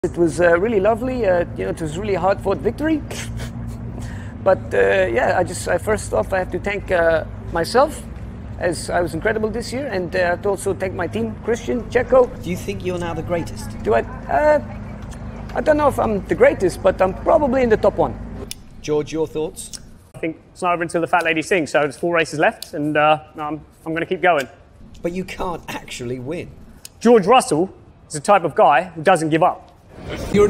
It was really lovely. It was really hard-fought victory. But I first off I have to thank myself, as I was incredible this year, and I have to also thank my team, Christian, Checo. Do you think you're now the greatest? I don't know if I'm the greatest, but I'm probably in the top one. George, your thoughts? I think it's not over until the fat lady sings, so there's 4 races left, and I'm going to keep going. But you can't actually win. George Russell is the type of guy who doesn't give up. You're